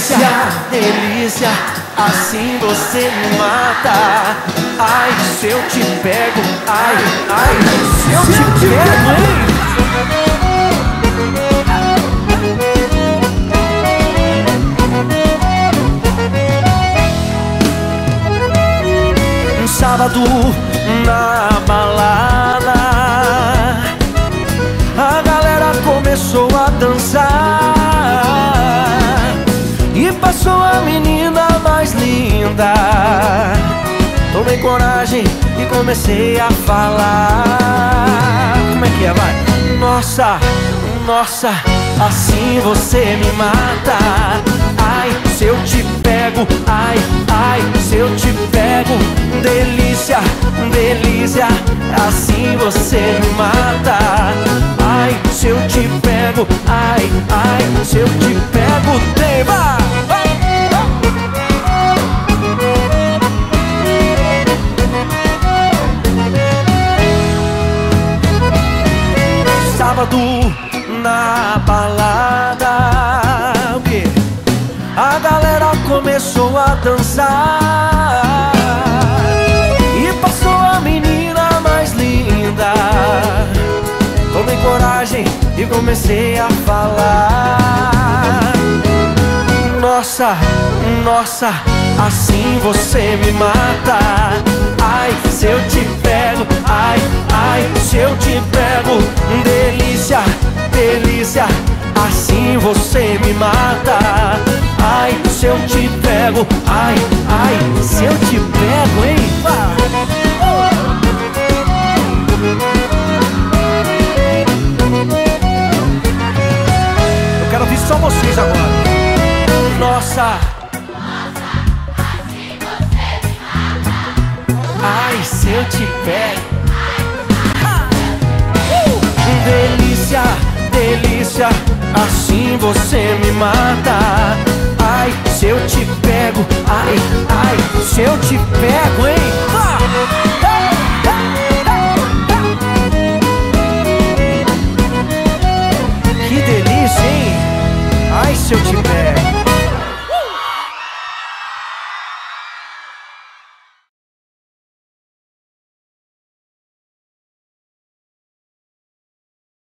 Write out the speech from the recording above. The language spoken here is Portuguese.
delícia, delícia, assim você me mata. Ai, se eu te pego, ai, ai, se eu te pego, hein? Um sábado na balada, a galera começou a dançar e passou a menina mais linda. Tomei coragem e comecei a falar. Como é que é, vai? Nossa, nossa, assim você me mata. Ai, se eu te pego, ai, ai, se eu te pego. Delícia, delícia, assim você me mata. Ai, se eu te pego, ai, ai, se eu te pego. Tema! Sábado na balada, o quê? A galera começou a dançar e passou a menina mais linda. Tomei coragem e comecei a falar. Nossa, nossa, assim você me mata. Ai, se eu te pego, ai, ai, se eu te pego. Delícia, delícia, assim você me mata. Ai, se eu te pego, ai, ai, se eu te pego, hein? Eu quero ouvir só vocês agora. Nossa, assim você me mata. ai, se eu te pego. Delícia, delícia, assim você me mata. Ai, se eu te pego, ai, ai, se eu te pego, hein? Que delícia, hein? Ai, se eu te pego.